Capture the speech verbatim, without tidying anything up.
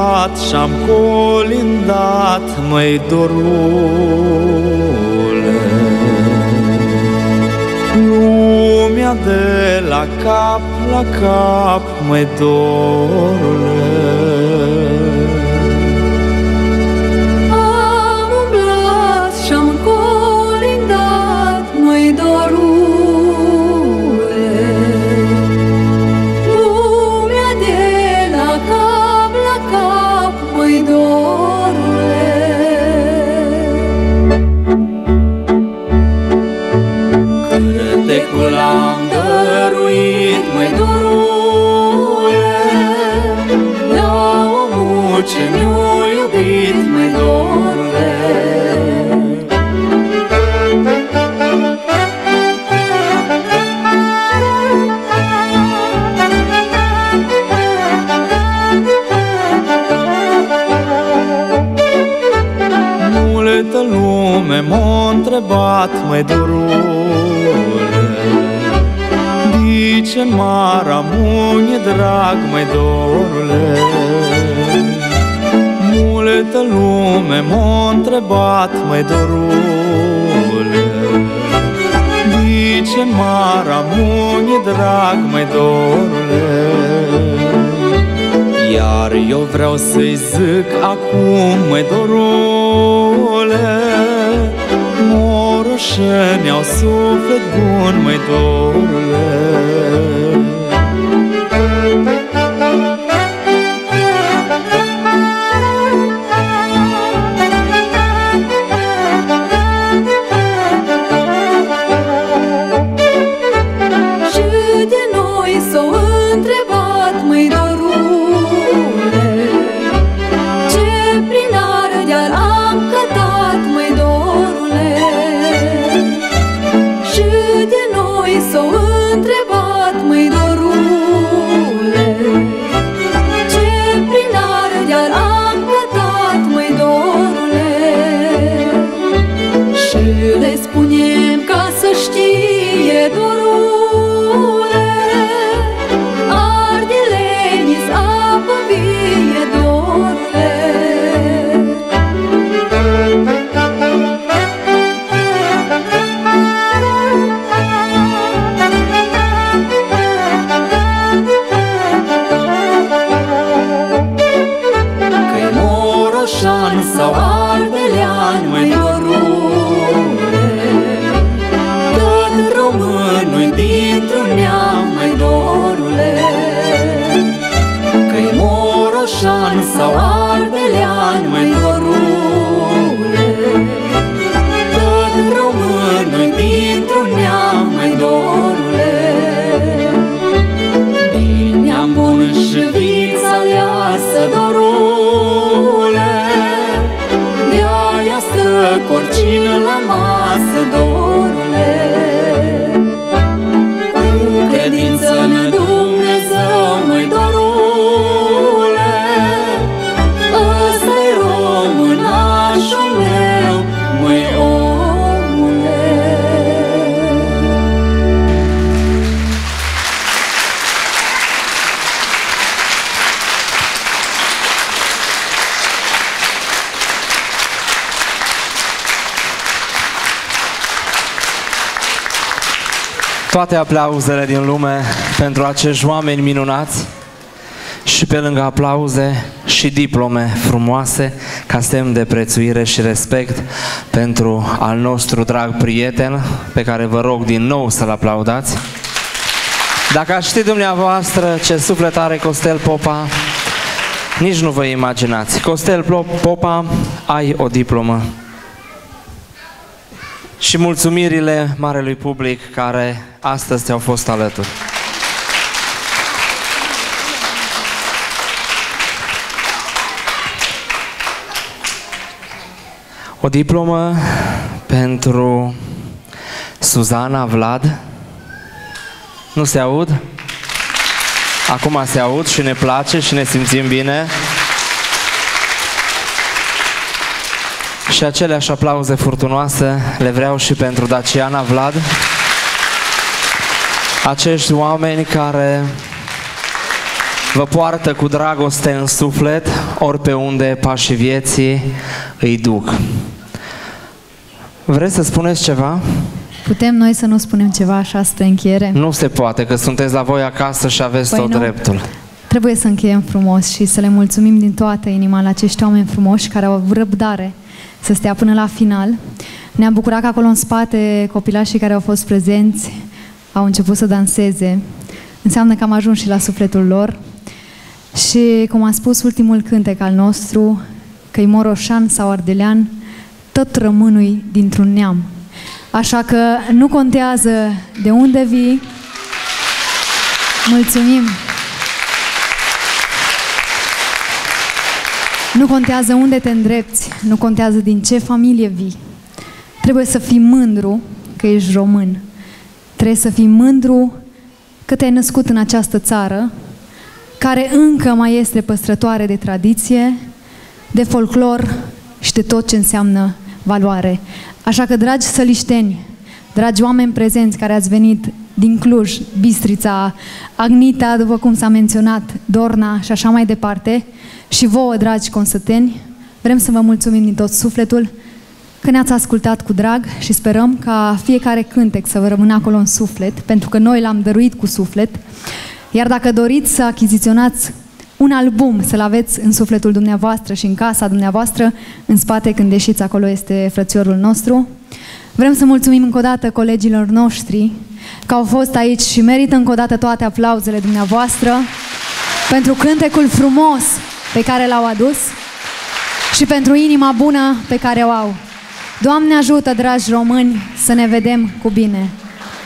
umblat și-am colindat, măi dorule. Lumea de la cap la cap, măi dorule. Am umblat și-am colindat, măi dorule. Lumea de la cap la cap, măi dorule. Cântecul l-am dăruit, măi dorule, la omul ce mi-a iubit, măi dorule. Multă lume m-a întrebat, măi dorule, de ce mara mune drag, măi dorule. Multă lume m-a întrebat, măi dorule, de ce mara mune drag, măi dorule. Iar eu vreau să-i zic acum, măi dorule, moroșeni au suflet bun, măi dorule. Și de noi s-au întrebat, măi dorule, ce prin Ardeal am cătat, măi dorule. Și de noi s-au întrebat, măi dorule, ce prin Ardeal am cătat, măi dorule. Și le spunem ca să știe dorule, ardelenii-s apă vie, dorule. Că-i moroșan sau ardelean, măi dorule, tot românul dintr-un neam, măi dorule. Că-i moroșan sau ardelean, măi dorule, tot românul dintr-un neam, măi dorule. Din neam bun și vița aleasă, dorule, de-aia stă corcină la masă, dorule. Cu credință în Dumnezeu, măi dorule, ăsta-i românașul meu, măi omule. Toate aplauzele din lume pentru acești oameni minunați și pe lângă aplauze și diplome frumoase ca semn de prețuire și respect pentru al nostru drag prieten, pe care vă rog din nou să-l aplaudați. Dacă ați ști dumneavoastră ce suflet are Costel Popa, nici nu vă imaginați. Costel Popa, ai o diplomă. Și mulțumirile marelui public care astăzi ți-au fost alături. O diplomă pentru Suzana Vlad. Nu se aud? Acum se aud și ne place și ne simțim bine. Și aceleași aplauze furtunoase le vreau și pentru Daciana Vlad. Acești oameni care vă poartă cu dragoste în suflet, ori pe unde pașii vieții îi duc. Vreți să spuneți ceva? Putem noi să nu spunem ceva așa spre încheiere? Nu se poate, că sunteți la voi acasă și aveți păi tot nu. dreptul. Trebuie să încheiem frumos și să le mulțumim din toată inima la acești oameni frumoși care au avut răbdare să stea până la final. Ne-a bucurat că acolo în spate copilașii care au fost prezenți au început să danseze. Înseamnă că am ajuns și la sufletul lor. Și cum a spus ultimul cântec al nostru, că-i moroșan sau ardelean, tot rămânui dintr-un neam. Așa că nu contează de unde vii. Mulțumim! Nu contează unde te îndrepți, nu contează din ce familie vii. Trebuie să fii mândru că ești român. Trebuie să fii mândru că te-ai născut în această țară, care încă mai este păstrătoare de tradiție, de folclor și de tot ce înseamnă valoare. Așa că, dragi sălișteni, dragi oameni prezenți care ați venit din Cluj, Bistrița, Agnita, după cum s-a menționat, Dorna și așa mai departe, și vouă, dragi consăteni, vrem să vă mulțumim din tot sufletul că ne-ați ascultat cu drag și sperăm ca fiecare cântec să vă rămână acolo în suflet, pentru că noi l-am dăruit cu suflet. Iar dacă doriți să achiziționați un album, să-l aveți în sufletul dumneavoastră și în casa dumneavoastră, în spate, când ieșiți acolo, este frățiorul nostru. Vrem să mulțumim încă o dată colegilor noștri că au fost aici și merită încă o dată toate aplauzele dumneavoastră pentru cântecul frumos pe care l-au adus și pentru inima bună pe care o au. Doamne ajută, dragi români, să ne vedem cu bine!